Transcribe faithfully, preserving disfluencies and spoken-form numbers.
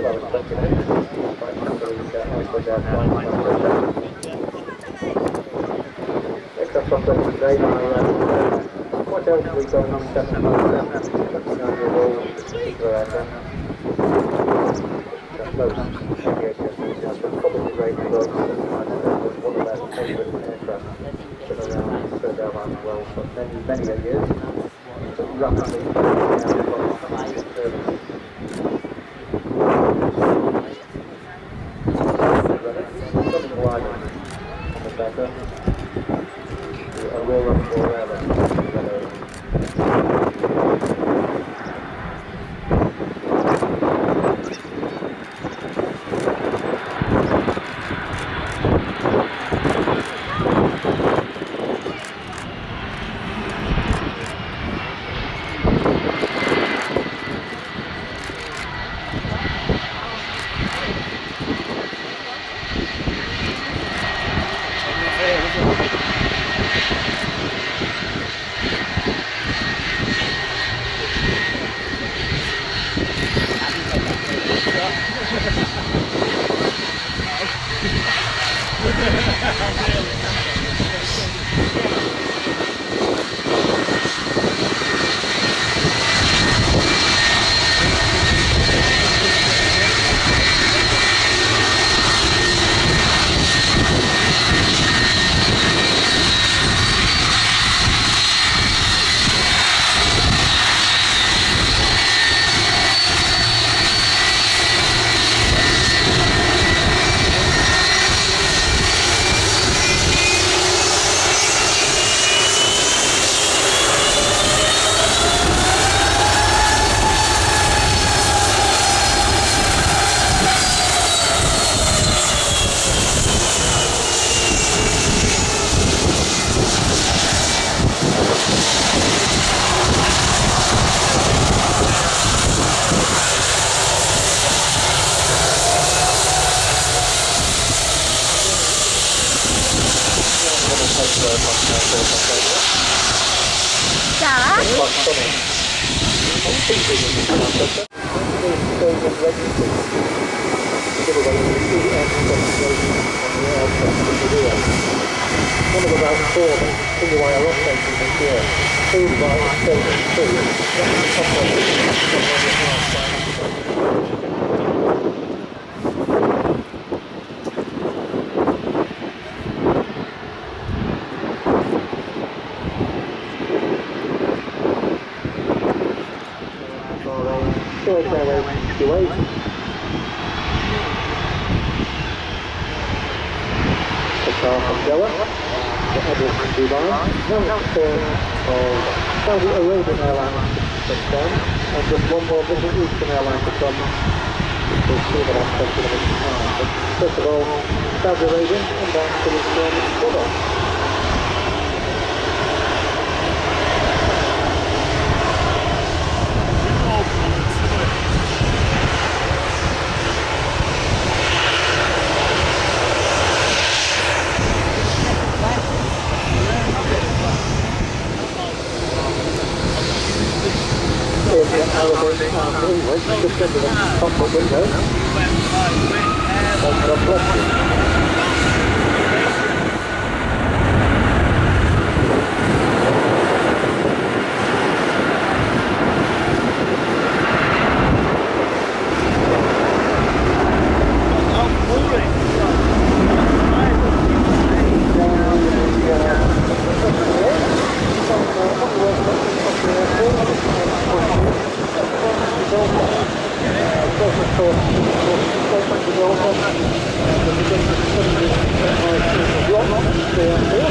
was taking it. Quite happily, uh, Icelandair flying my project. Next up something today, my uh, quite elderly Boeing seven five seven, twenty-nine year old Hekla Aurora. Most aviation enthusiasts would probably rate the Boeing seven five seven as one of their favourite aircraft. Been around third airline as well for many, many a years. But rapidly fading out from passenger service. Something wider on the better. The Aurora Aurora. One of about four single wire rock stations this year, food by station two. That's the top one. Dubai, now it's of Saudi Arabian Airlines touchdown, and just one more Middle Eastern airline to come. We'll see what I'm talking about. But first of all, Saudi Arabian and then to the Dubai. Arabic and English, just into the cockpit window. God bless you. Yeah.